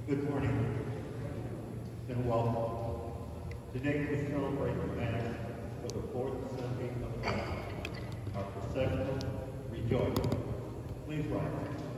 Good morning and welcome. Today we celebrate the Mass for the fourth Sunday of Lent, our processional rejoice. Please rise.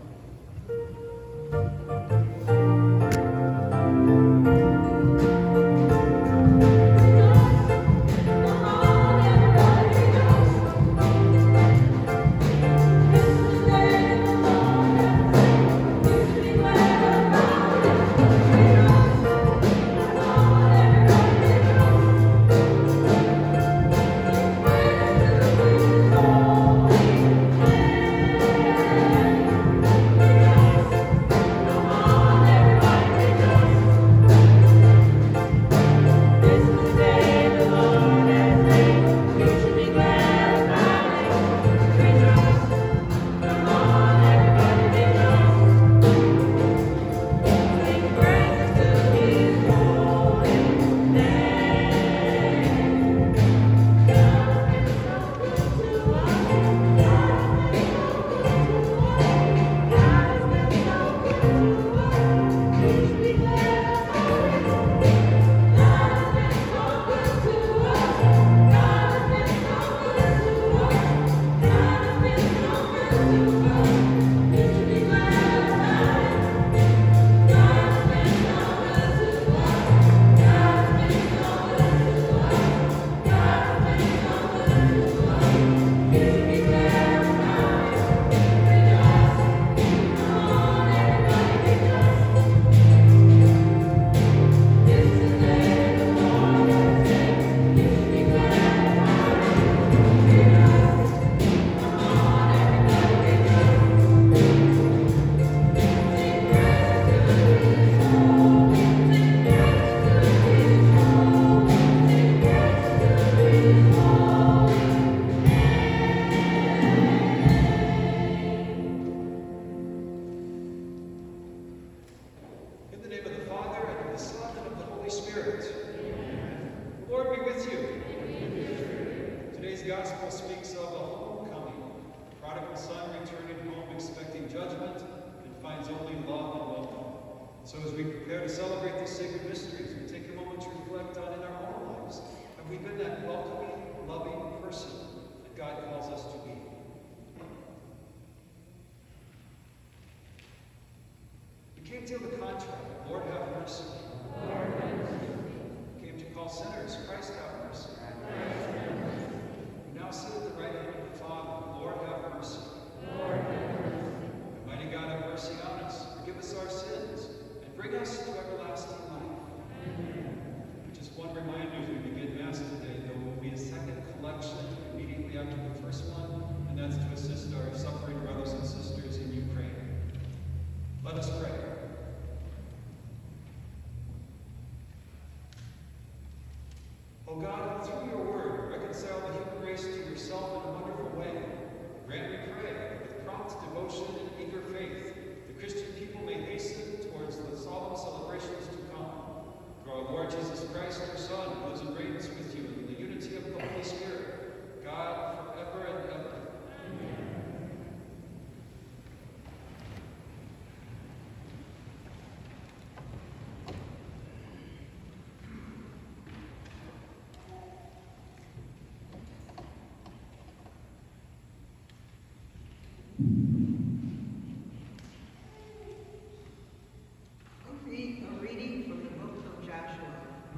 A reading from the book of Joshua.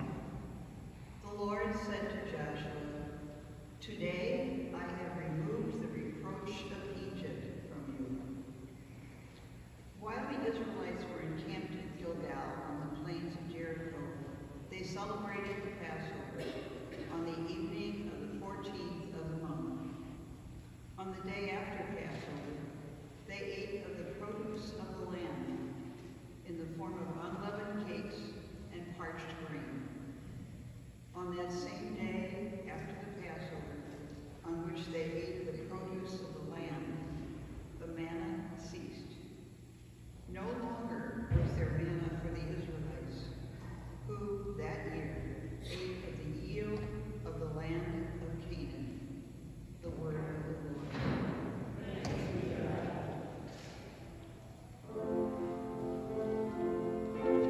The Lord said to Joshua, "Today I have removed the reproach of Egypt from you." While the Israelites were encamped in Gilgal on the plains of Jericho, they celebrated the Passover on the evening of the 14th of the month. On the day after Passover, they ate of the produce of the land in the form of unleavened cakes and parched grain. On that same day after the Passover, on which they ate the produce of the land, the manna ceased. No longer was there manna for the Israelites, who that year ate of the yield of the land of Canaan. The word of the Lord. Thanks be to God.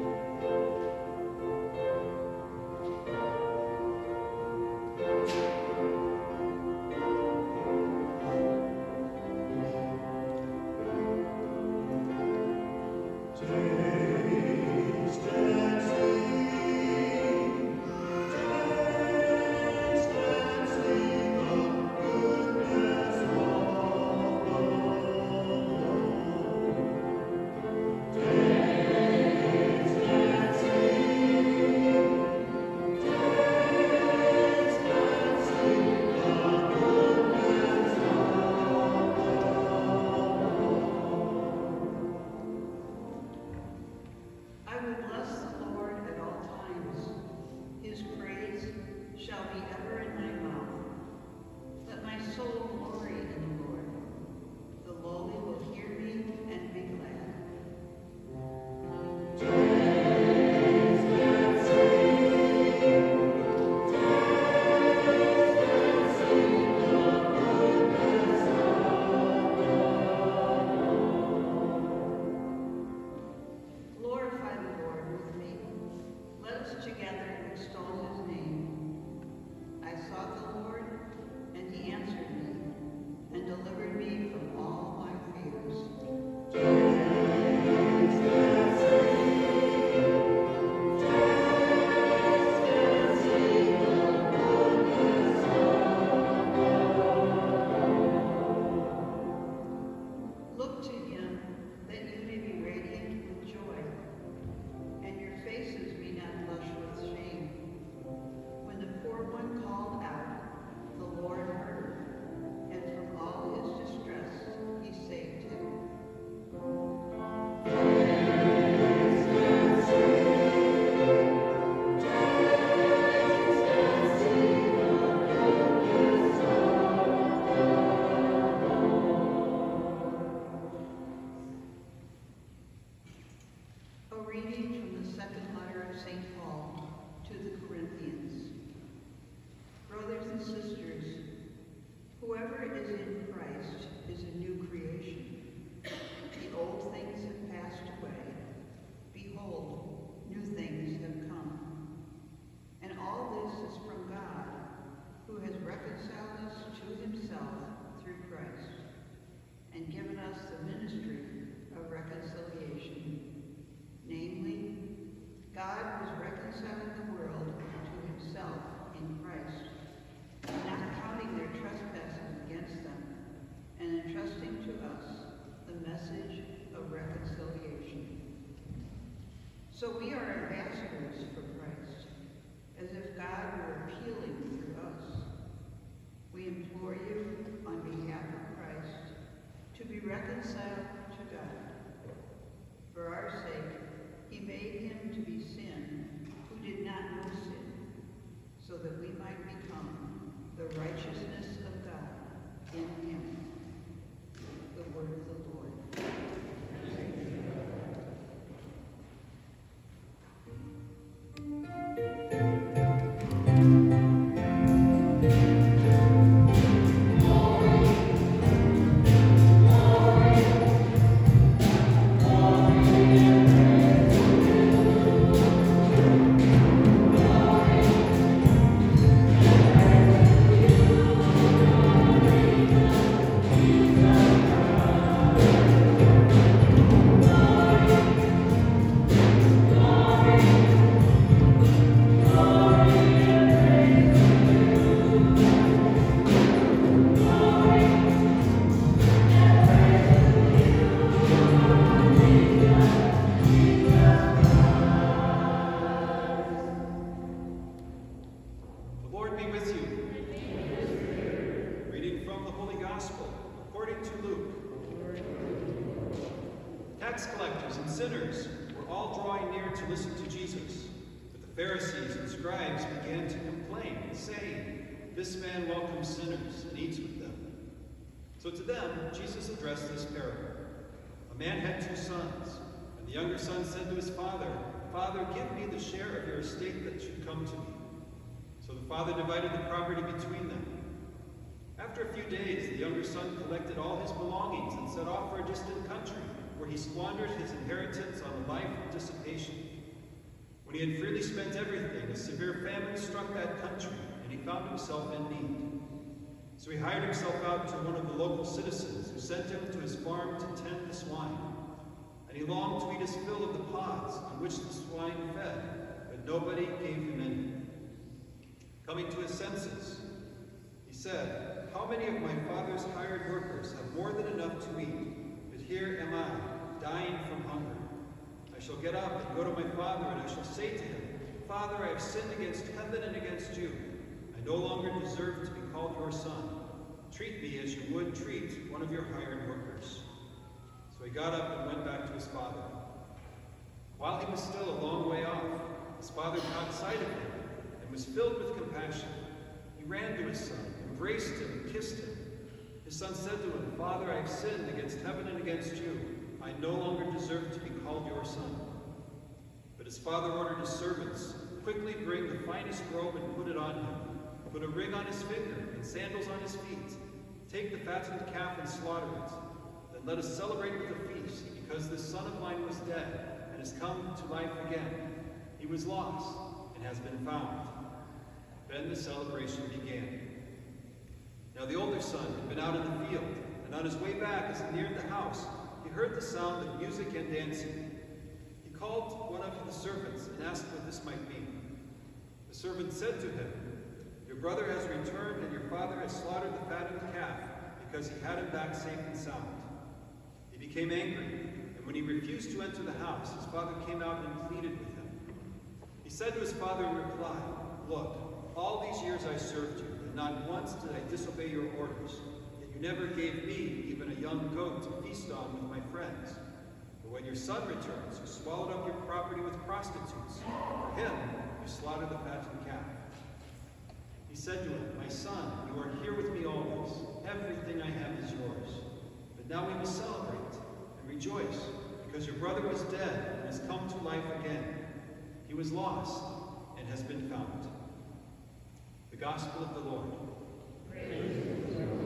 tax collectors and sinners were all drawing near to listen to Jesus. But the Pharisees and scribes began to complain, saying, "This man welcomes sinners and eats with them." So to them, Jesus addressed this parable. A man had 2 sons, and the younger son said to his father, "Father, give me the share of your estate that should come to me." So the father divided the property between them. After a few days, the younger son collected all his belongings and set off for a distant country, where he squandered his inheritance on a life of dissipation. When he had freely spent everything, a severe famine struck that country, and he found himself in need. So he hired himself out to one of the local citizens, who sent him to his farm to tend the swine. And he longed to eat his fill of the pods on which the swine fed, but nobody gave him any. Coming to his senses, he said, "How many of my father's hired workers have more than enough to eat? But here am I, dying from hunger. I shall get up and go to my father, and I shall say to him, 'Father, I have sinned against heaven and against you. I no longer deserve to be called your son. Treat me as you would treat one of your hired workers.' So he got up and went back to his father. While he was still a long way off, his father caught sight of him and was filled with compassion. He ran to his son, embraced him, and kissed him. His son said to him, 'Father, I have sinned against heaven and against you. I no longer deserve to be called your son.' But his father ordered his servants, 'Quickly bring the finest robe and put it on him. Put a ring on his finger and sandals on his feet. Take the fattened calf and slaughter it. Then let us celebrate with a feast, because this son of mine was dead and has come to life again. He was lost and has been found.' Then the celebration began. Now the older son had been out in the field, and on his way back, as he neared the house, he heard the sound of music and dancing. He called one of the servants and asked what this might be. The servant said to him, 'Your brother has returned, and your father has slaughtered the fattened calf, because he had him back safe and sound.' He became angry, and when he refused to enter the house, his father came out and pleaded with him. He said to his father in reply, 'Look, all these years I served you, and not once did I disobey your orders. Yet you never gave me even a young goat to feast on with my friends. But when your son returns, you swallowed up your property with prostitutes. For him, you slaughtered the fattened calf.' He said to him, 'My son, you are here with me always. Everything I have is yours. But now we must celebrate and rejoice, because your brother was dead and has come to life again. He was lost and has been found.'" The Gospel of the Lord. Praise you, Lord.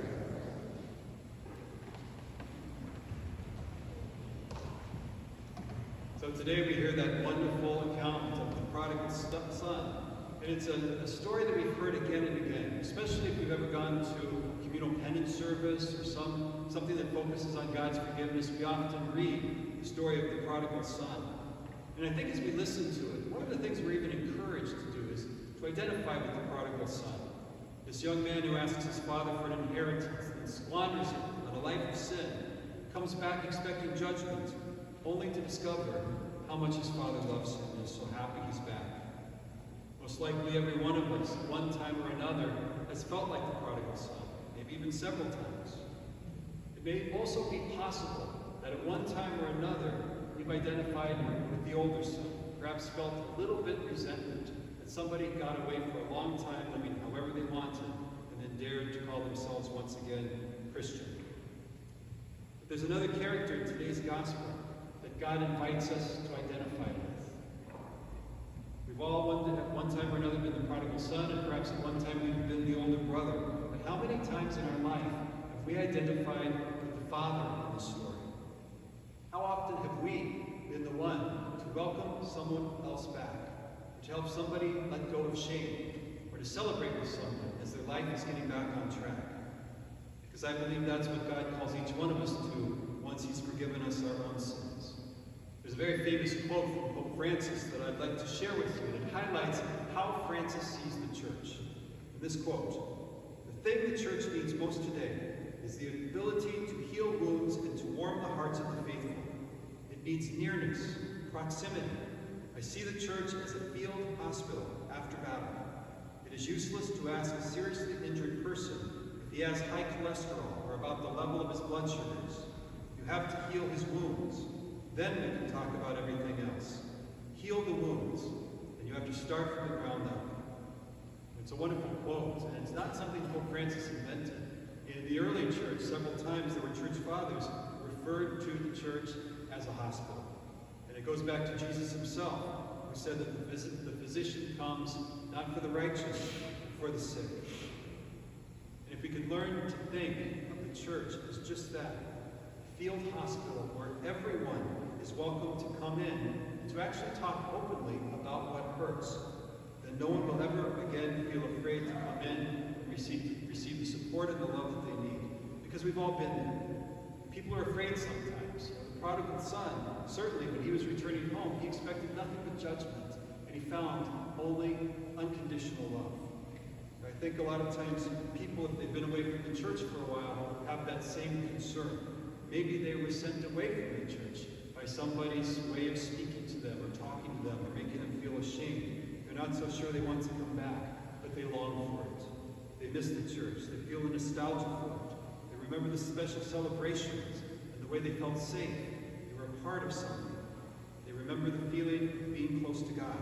So today we hear that wonderful account of the prodigal son. And it's a story that we've heard again and again, especially if we've ever gone to communal penance service or something that focuses on God's forgiveness. We often read the story of the prodigal son. And I think as we listen to it, one of the things we're even encouraged to do is to identify with the prodigal son. This young man who asks his father for an inheritance and squanders it on a life of sin, comes back expecting judgment, only to discover how much his father loves him and is so happy he's back. Most likely every one of us, at one time or another, has felt like the prodigal son, maybe even several times. It may also be possible that at one time or another, we've identified with the older son, perhaps felt a little bit resentment that somebody got away for a long time, living however they wanted, and then dared to call themselves once again Christian. But there's another character in today's gospel that God invites us to identify with. We've all at one time or another been the prodigal son, and perhaps at one time we've been the older brother. But how many times in our life have we identified with the father in the story? How often have we been the one to welcome someone else back, or to help somebody let go of shame, or to celebrate with someone as their life is getting back on track? Because I believe that's what God calls each one of us to once he's forgiven us our own sins. There's a very famous quote from Pope Francis that I'd like to share with you, and it highlights how Francis sees the church. In this quote, "The thing the church needs most today is the ability to heal wounds and to warm the hearts of the faithful. It needs nearness, proximity. I see the church as a field hospital after battle. It is useless to ask a seriously injured person if he has high cholesterol or about the level of his blood sugars. You have to heal his wounds. Then we can talk about everything else. Heal the wounds, and you have to start from the ground up. It's a wonderful quote, and it's not something Pope Francis invented. In the early church, several times there were church fathers who referred to the church as a hospital. And it goes back to Jesus himself, who said that the physician comes not for the righteous, but for the sick. And if we could learn to think of the church as just that, a field hospital where everyone is welcome to come in and to actually talk openly about what hurts, then no one will ever again feel afraid to come in and receive the support and the love that they need. Because we've all been there. People are afraid sometimes. The prodigal son, certainly when he was returning home, he expected nothing but judgment, and he found only unconditional love. I think a lot of times people, if they've been away from the church for a while, have that same concern. Maybe they were sent away from the church by somebody's way of speaking to them or talking to them or making them feel ashamed. They're not so sure they want to come back, but they long for it. They miss the church. They feel a nostalgia for it. They remember the special celebrations and the way they felt safe. They were a part of something. They remember the feeling of being close to God.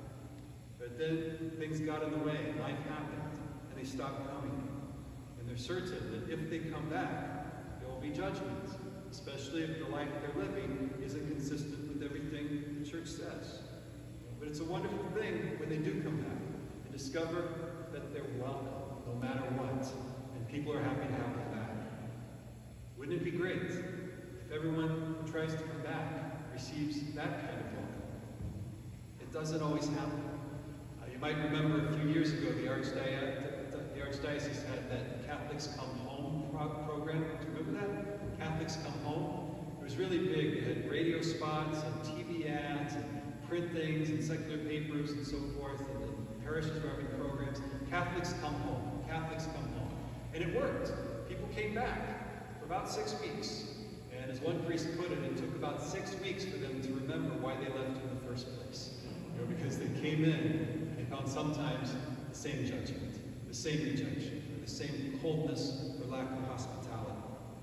But then things got in the way, life happened, and they stopped coming. And they're certain that if they come back, there will be judgment, especially if the life they're living isn't consistent with everything the church says. But it's a wonderful thing when they do come back and discover that they're welcome, no matter what, and people are happy to have them back. Wouldn't it be great if everyone who tries to come back receives that kind of welcome? It doesn't always happen. You might remember a few years ago the Archdiocese had that Catholics Come Home program. Do you remember that? Catholics Come Home. It was really big. They had radio spots and TV ads and print things and secular papers and so forth, and parishes were having programs. Catholics Come Home. Catholics Come Home. And it worked. People came back for about 6 weeks. And as one priest put it, it took about 6 weeks for them to remember why they left in the first place. Because they came in and they found sometimes the same judgment, the same rejection, the same coldness or lack of hospitality.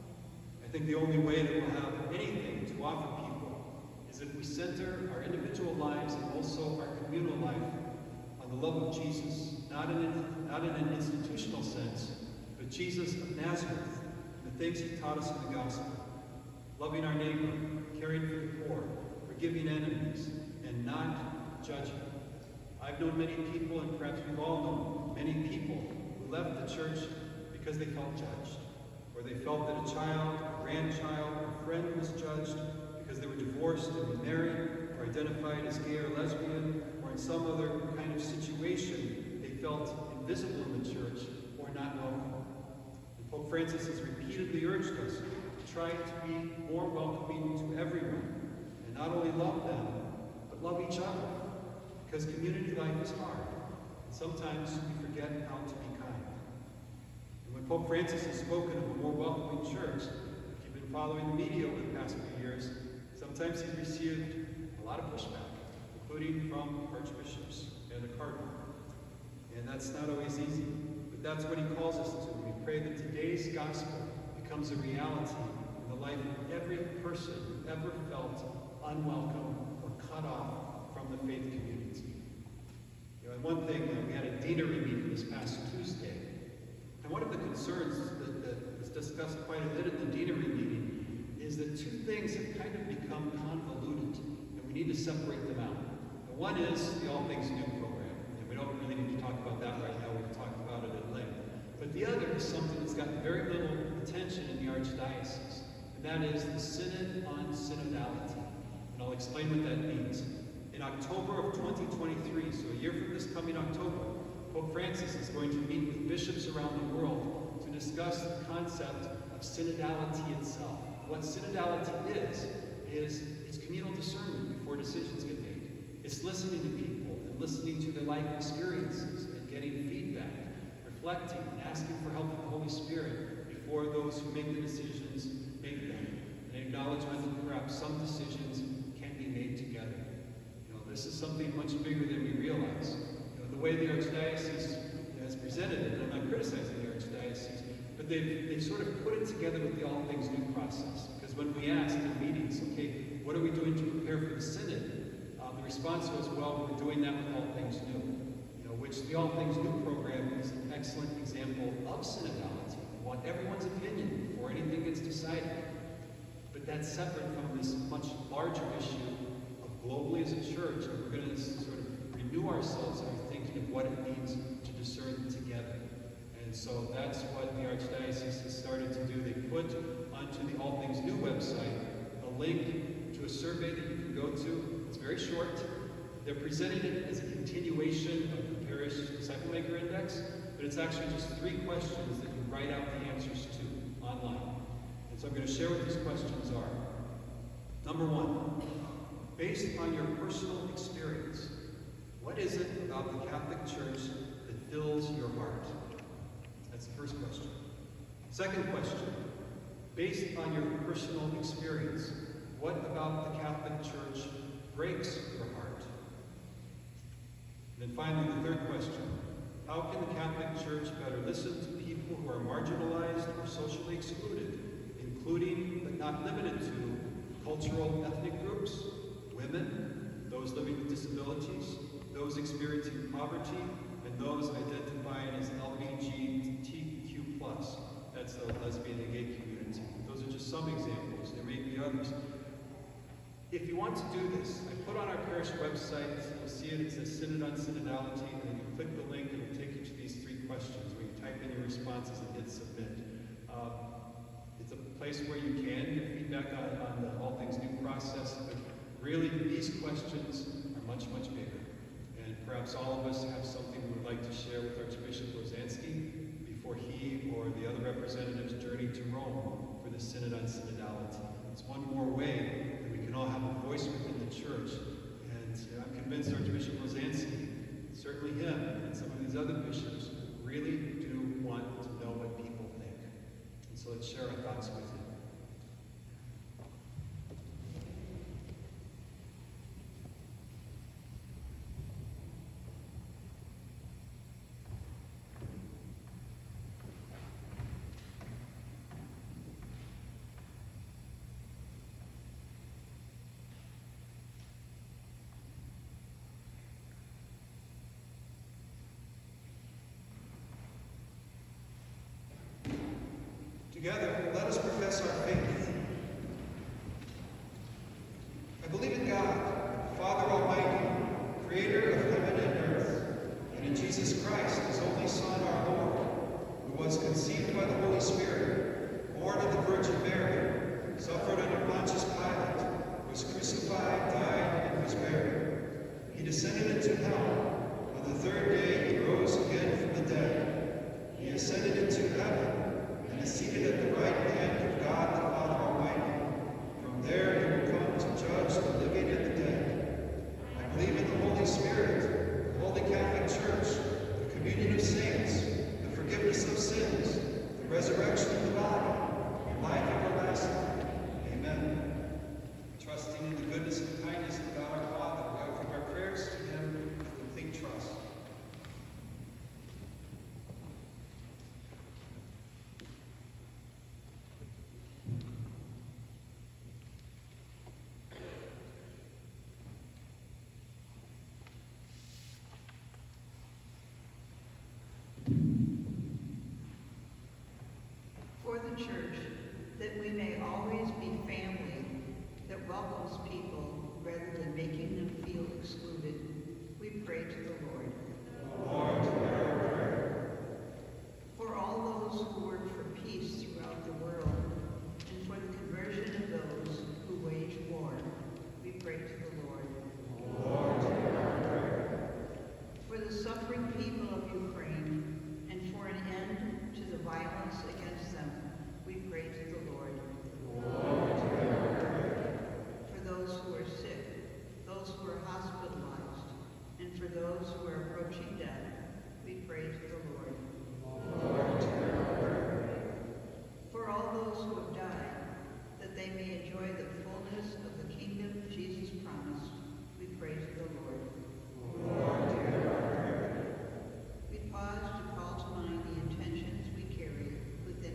I think the only way that we'll have anything to offer people is if we center our individual lives and also our communal life on the love of Jesus, not in an institutional sense, but Jesus of Nazareth, and the things he taught us in the gospel. Loving our neighbor, caring for the poor, forgiving enemies, and not judging. I've known many people, and perhaps we've all known many people who left the church because they felt judged, or they felt that a child, a grandchild, or friend was judged because they were divorced and remarried, or identified as gay or lesbian, or in some other kind of situation they felt invisible in the church or not welcome. And Pope Francis has repeatedly urged us to try to be more welcoming to everyone, and not only love them, but love each other. Because community life is hard, and sometimes we forget how to be kind. And when Pope Francis has spoken of a more welcoming church, if you've been following the media over the past few years, sometimes he's received a lot of pushback, including from archbishops and the cardinal. And that's not always easy, but that's what he calls us to. We pray that today's gospel becomes a reality in the life of every person who ever felt unwelcome or cut off from the faith community. And one thing, we had a deanery meeting this past Tuesday, and one of the concerns that was discussed quite a bit at the deanery meeting is that two things have kind of become convoluted, and we need to separate them out. And one is the All Things New program, and we don't really need to talk about that right now. We've talked about it at length. But the other is something that's gotten very little attention in the Archdiocese, and that is the Synod on Synodality. And I'll explain what that means. In October of 2023, so a year from this coming October, Pope Francis is going to meet with bishops around the world to discuss the concept of synodality itself. What synodality is it's communal discernment before decisions get made. It's listening to people and listening to their life experiences and getting feedback, reflecting and asking for help from the Holy Spirit before those who make the decisions make them. An acknowledgement that perhaps some decisions can be made together. This is something much bigger than we realize. The way the Archdiocese has presented it, and I'm not criticizing the Archdiocese, but they've sort of put it together with the All Things New process. Because when we asked in meetings, okay, what are we doing to prepare for the Synod? The response was, well, we're doing that with All Things New. Which the All Things New program is an excellent example of synodality. We want everyone's opinion before anything gets decided. But that's separate from this much larger issue of globally as a church, and we're going to sort of renew ourselves in our thinking of what it means to discern together. And so that's what the Archdiocese has started to do. They put onto the All Things New website a link to a survey that you can go to. It's very short. They're presenting it as a continuation of the Parish Disciple Maker Index, but it's actually just 3 questions that you write out the answers to online. And so I'm going to share what these questions are. Number 1, based on your personal experience, what is it about the Catholic Church that fills your heart? That's the first question. Second question, based on your personal experience, what about the Catholic Church breaks your heart? And then finally, the third question, how can the Catholic Church better listen to people who are marginalized or socially excluded, including but not limited to cultural ethnic groups, women, those living with disabilities, those experiencing poverty, and those identifying as LGBTQ+. That's the lesbian and gay community. Those are just some examples. There may be others. If you want to do this, I put on our parish website, you'll see it says Synod on Synodality, and then you click the link and it will take you to these 3 questions where you type in your responses and hit submit. It's a place where you can give feedback on the All Things New process, but really these questions are much, much bigger. And perhaps all of us have something we would like to share with Archbishop Lozansky before he or the other representatives journey to Rome for the Synod on Synodality. It's one more way that we can all have a voice within the church. And I'm convinced Archbishop Lozansky, certainly him, and some of these other bishops, really do want to know what people think. And so let's share our thoughts with him. Together, let us profess our faith. I believe in God, Father Almighty, creator of heaven and earth, and in Jesus Christ, his only Son, our Lord, who was conceived by the Holy Spirit, born of the Virgin Mary, suffered under Pontius Pilate, was crucified, died, and was buried. He descended into hell. On the 3rd day, he rose again from the dead. He ascended into heaven, and is seated at the right hand of God the Father Almighty. From there he will come to judge the living and the dead. I believe in the Holy Spirit, the Holy Catholic Church, the communion of saints, the forgiveness of sins, the resurrection of the body, and life everlasting. Amen. Trusting in the goodness and kindness of God our Father, we offer our prayers to him with complete trust. For the Church, that we may always be family that welcomes people rather than making them feel excluded, we pray to the Lord. Lord, hear our prayer. For all those who work for peace throughout the world, and for the conversion of those who wage war, we pray to the Lord. Lord, hear our prayer. For the suffering people of Ukraine, and for an end to the violence against them, we pray to the Lord. Lord, hear our prayer. For those who are sick, those who are hospitalized, and for those who are approaching death, we pray to the Lord. Lord, hear our prayer. For all those who have died, that they may enjoy the fullness of the kingdom Jesus promised, we pray to the Lord. Lord, hear our prayer. We pause to call to mind the intentions we carry within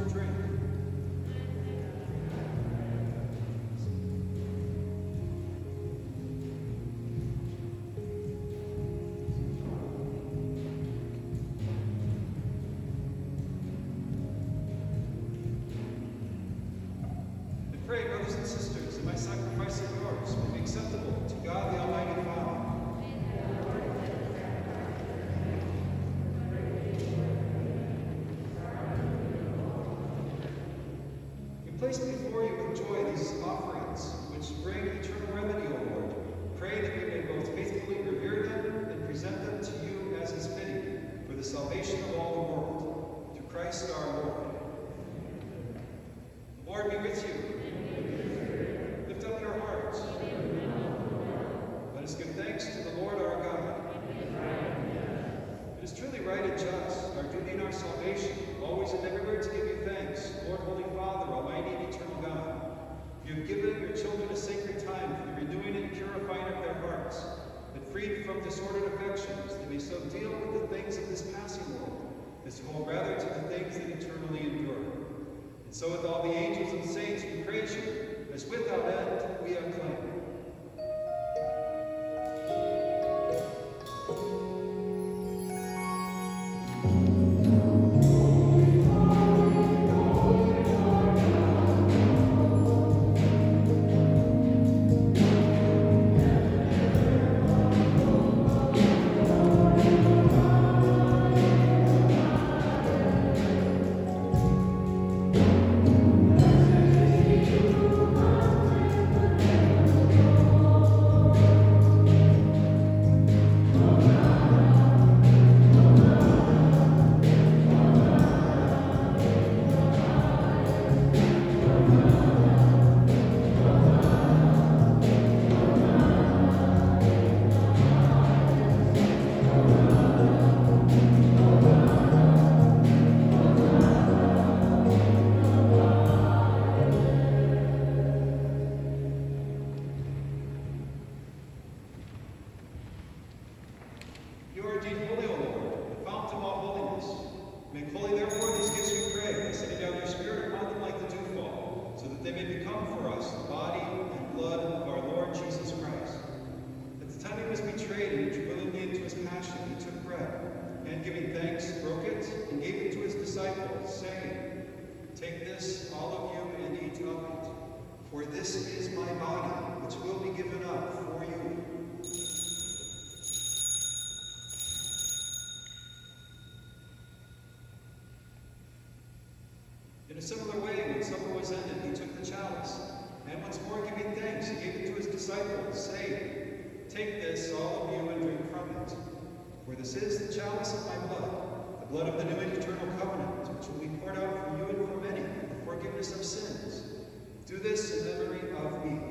spiritual drink. And pray, brothers and sisters, that my sacrifice and yours may be acceptable to God the Almighty Father. Place before you with joy these offerings, which bring eternal remedy, O Lord. Pray that we may both faithfully revere them and present them to you as is fitting, for the salvation of all the world. Through Christ our Lord. The Lord be with you. Lift up your hearts. Let us give thanks to the Lord our God. It is truly right and just, our duty and our salvation, always and everywhere to give you thanks, Lord, Holy Father, Almighty and eternal God. You have given your children a sacred time for the renewing and purifying of their hearts, that freed from disordered affections, they may so deal with the things of this passing world, as to hold rather to the things that eternally endure. And so with all the angels and saints we praise you, as without end we acclaim. You are indeed holy, O Lord, the fountain of all holiness. Make holy, therefore, these gifts, we pray, by sending down your Spirit upon them like the dewfall, so that they may become for us the body and blood of our Lord Jesus Christ. At the time he was betrayed and entered willingly into his passion, he took bread, and giving thanks, broke it, and gave it to his disciples, saying, Take this, all of you, and eat of it, for this is my body, which will be given up for you. In a similar way, when supper was ended, he took the chalice, and once more giving thanks, he gave it to his disciples, saying, Take this, all of you, and drink from it. For this is the chalice of my blood, the blood of the new and eternal covenant, which will be poured out for you and for many, for the forgiveness of sins. Do this in memory of me.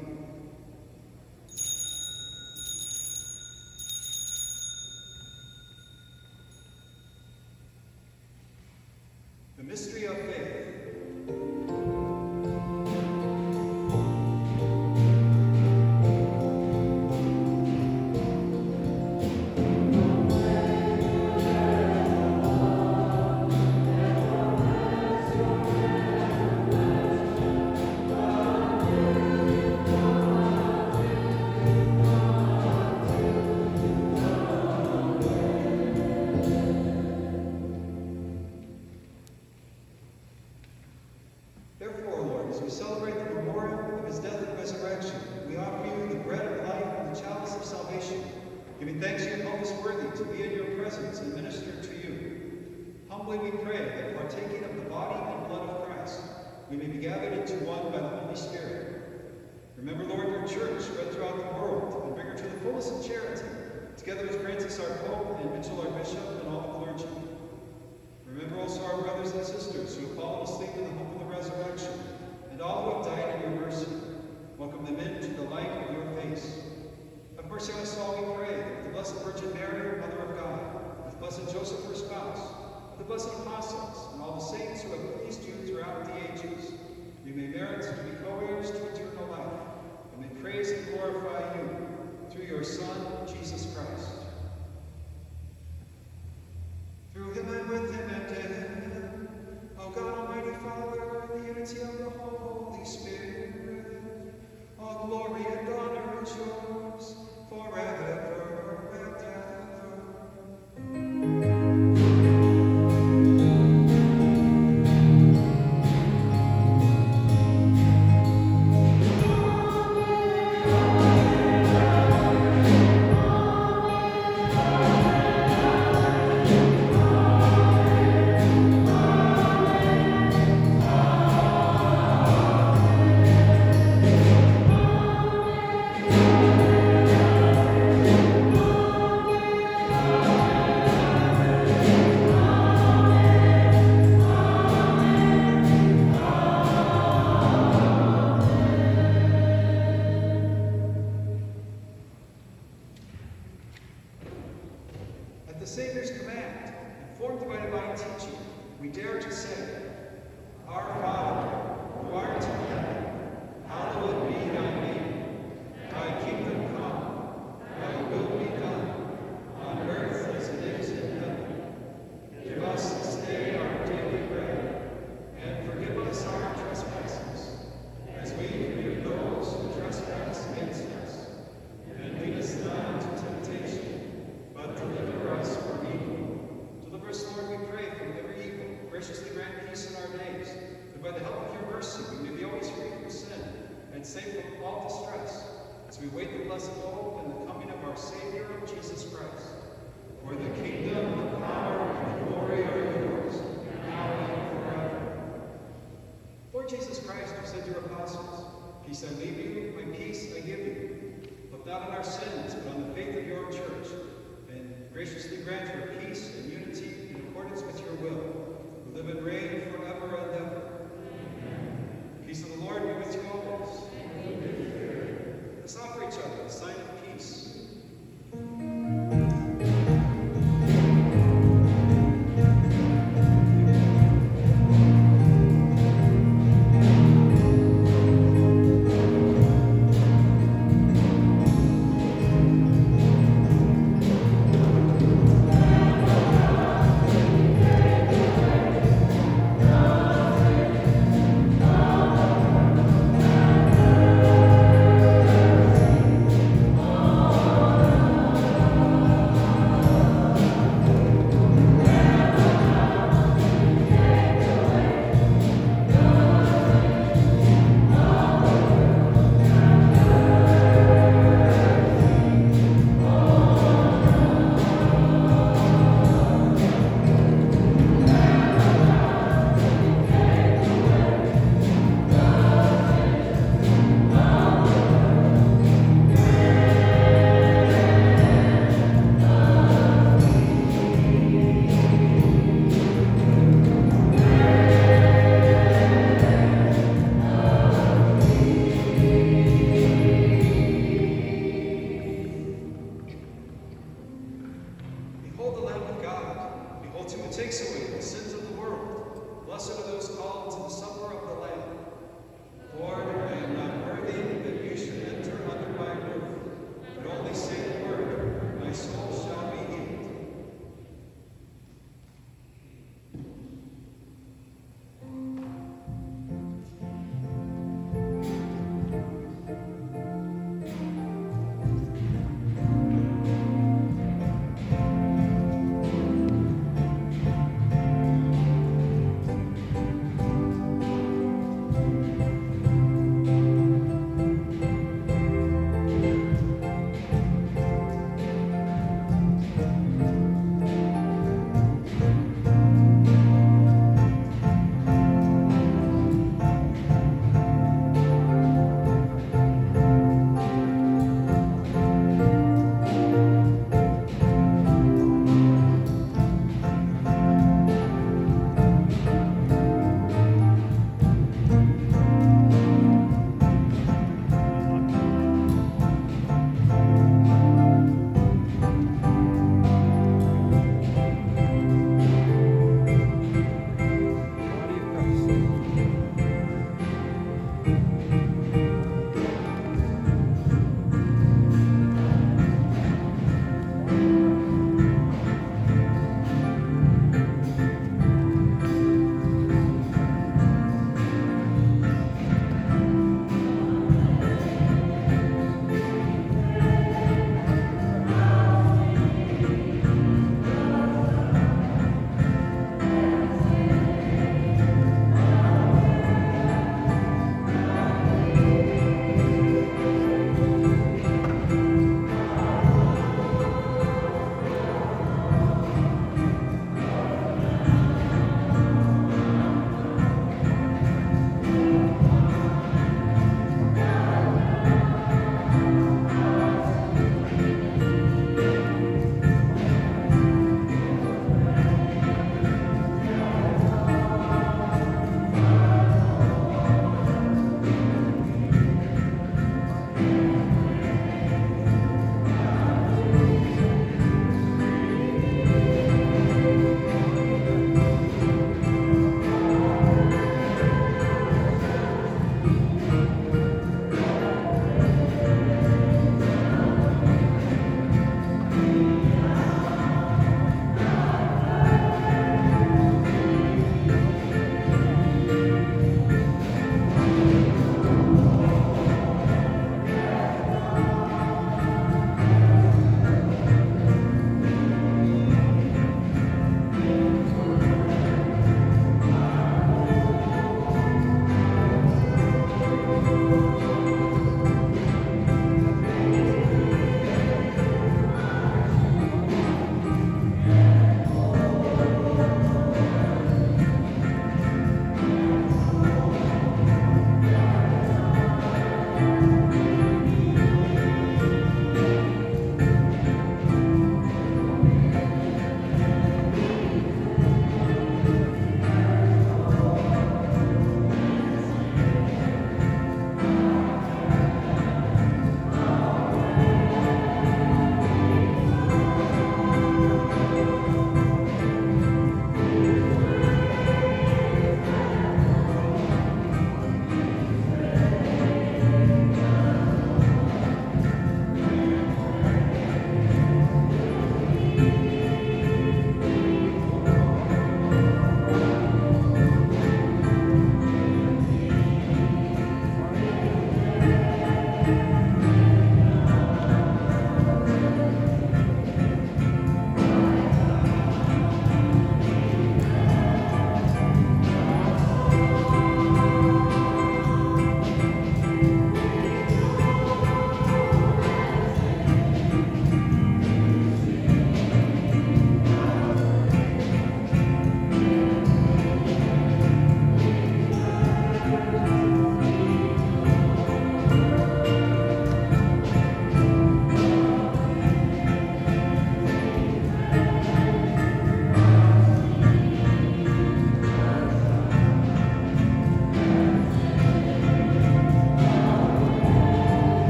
The mystery of faith. Therefore, Lord, as we celebrate the memorial of his death and resurrection, we offer you the bread of life and the chalice of salvation, giving thanks you call us worthy to be in your presence and minister to you. Humbly we pray that, partaking of the body and blood of Christ, we may be gathered into one by the Holy Spirit. Remember, Lord, your church spread throughout the world, and bring her to the fullness of charity, together with Francis our Pope, and Mitchell our Bishop, and all the clergy. Remember also our brothers and sisters who have fallen asleep in the hope of the resurrection, and all who have died in your mercy. Welcome them into the light of your face. Have mercy on us all, we pray, that with the Blessed Virgin Mary, Mother of God, with Blessed Joseph, her spouse, with the blessed apostles, and all the saints who have pleased you throughout the ages, we may merit to be co-heirs to eternal life, and may praise and glorify you through your Son, Jesus Christ. Through him and with him and in him, O God, Almighty Father, graciously grant peace in our days, that by the help of your mercy we may be always free from sin and safe from all distress, as we wait the blessed hope and the coming of our Savior, Jesus Christ. For the kingdom, the power, and the glory are yours, now and forever. Lord Jesus Christ, you said to your apostles, peace I leave you, my peace I give you. Look not on our sins, but on the faith of your church, and graciously grant her peace and unity in accordance with your will, who live and reign forever and ever. Amen. The peace of the Lord be with you always. Let's offer each other a sign of peace. Amen.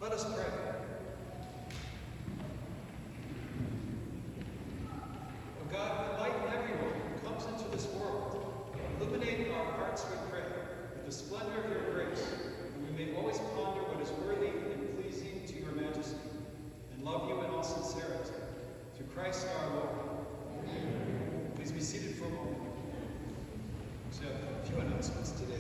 Let us pray. O God, enlighten everyone who comes into this world. Illuminate our hearts, we pray, with the splendor of your grace, and we may always ponder what is worthy and pleasing to your majesty, and love you in all sincerity. Through Christ our Lord. Amen. Please be seated for a moment. So I have a few announcements today.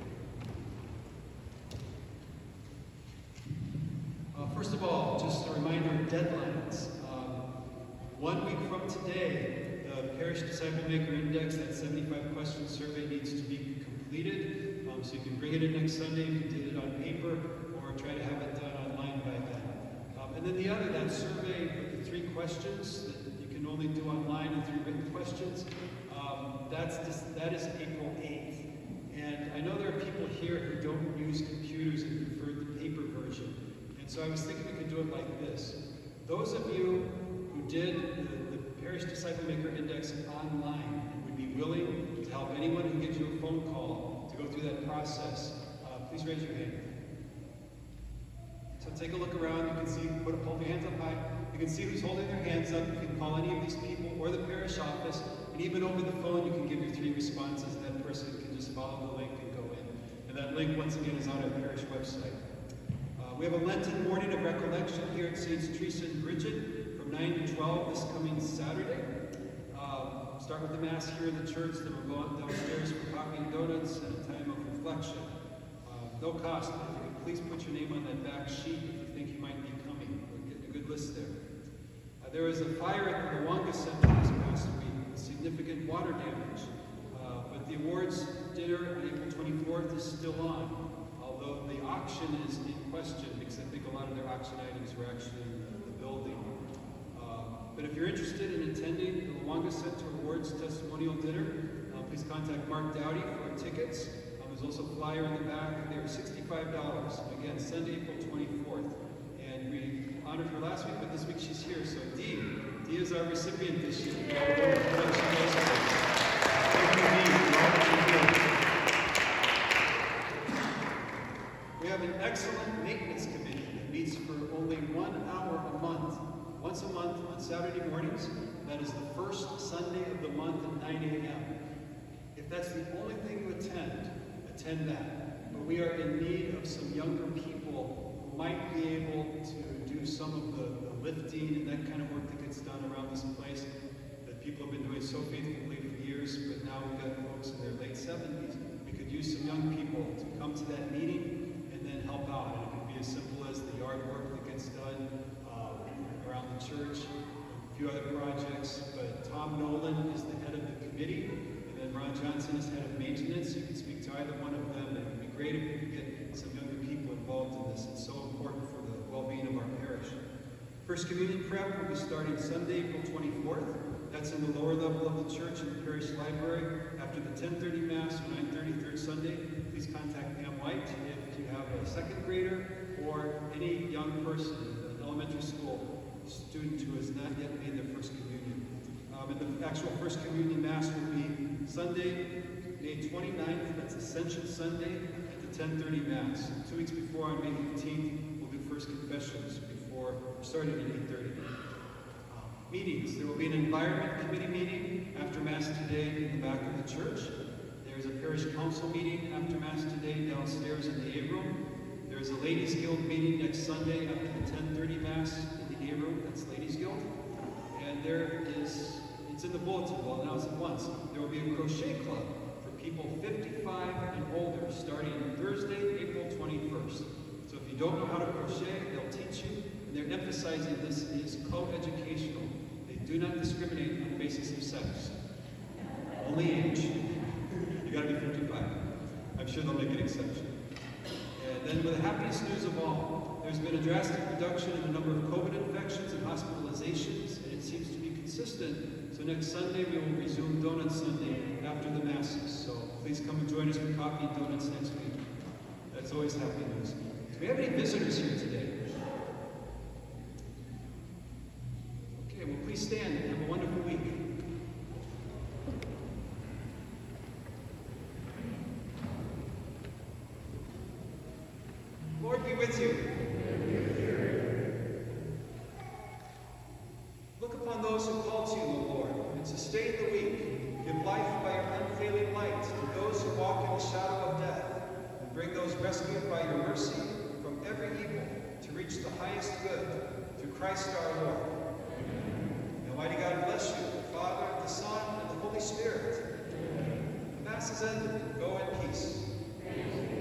First of all, just a reminder of deadlines. 1 week from today, the Parish Disciple Maker Index, that 75-question survey, needs to be completed. So you can bring it in next Sunday if you did it on paper, or try to have it done online by then. And then the other, that survey with the 3 questions that you can only do online and 3 written questions, that is April 8th. And I know there are people here who don't use computers and prefer the paper version. And so I was thinking we could do it like this. Those of you who did the Parish Disciple Maker Index online and would be willing to help anyone who gives you a phone call to go through that process, please raise your hand. So take a look around. You can see, hold your hands up high. You can see who's holding their hands up. You can call any of these people or the parish office. And even over the phone, you can give your 3 responses. That person can just follow the link and go in. And that link, once again, is on our parish website. We have a Lenten morning of recollection here at Saints Teresa and Bridget from 9 to 12 this coming Saturday. Start with the Mass here in the church, then we'll go downstairs for coffee and donuts and a time of reflection. No cost, but if you could please put your name on that back sheet if you think you might be coming. We're getting a good list there. There was a fire at the Mwanga Center this past week with significant water damage. But the awards dinner on April 24th is still on. Although the auction is in question, because I think a lot of their auction items were actually in the building. But if you're interested in attending the Mwanga Center Awards Testimonial Dinner, please contact Mark Dowdy for tickets. There's also a flyer in the back. They are $65. Again, Sunday, April 24th. And we honored her last week, but this week she's here. So Dee is our recipient this year. We have an excellent maintenance committee that meets for only 1 hour a month, once a month on Saturday mornings. That is the first Sunday of the month at 9 a.m. If that's the only thing you attend that. But we are in need of some younger people who might be able to do some of the lifting and that kind of work that gets done around this place that people have been doing so faithfully for years, but now we've got folks in their late 70s. We could use some young people to come to that meeting and then help out. And it could be as simple as the yard work that gets done around the church, a few other projects. But Tom Nolan is the head of the committee, and then Ron Johnson is head of maintenance. You can speak to either one of them. It would be great if we could get some younger people involved in this. It's so important for the well-being of our parish. First Communion Prep will be starting Sunday, April 24th. That's in the lower level of the church in the parish library. After the 10:30 Mass or 9:30 third Sunday, please contact Pam White if you have a second grader or any young person, an elementary school student who has not yet made their First Communion. And the actual First Communion Mass will be Sunday, May 29th. That's Ascension Sunday at the 10:30 Mass. 2 weeks before, on May 15th, we'll do First Confessions before starting at 8:30. Meetings. There will be an Environment Committee meeting after Mass today in the back of the church. There's a Parish Council meeting after Mass today downstairs in the A room. There's a Ladies Guild meeting next Sunday after the 10:30 Mass in the A room. That's Ladies Guild. And it's in the bulletin, well, now it's at once. There will be a crochet club for people 55 and older starting Thursday, April 21st. So if you don't know how to crochet, they'll teach you. And they're emphasizing this is co-educational. They do not discriminate on the basis of sex. Only age. You gotta be 55. I'm sure they'll make an exception. And then with the happiest news of all, there's been a drastic reduction in the number of COVID infections and hospitalizations, and it seems to be consistent. So next Sunday, we will resume Donut Sunday after the Masses. So please come and join us for coffee and donuts next week. That's always happy news. Do we have any visitors here today? Okay, well, please stand and have a wonderful week. Lord be with you. rescued by your mercy from every evil to reach the highest good through Christ our Lord. May Almighty God bless you, the Father, the Son, and the Holy Spirit. The Mass is ended. Go in peace.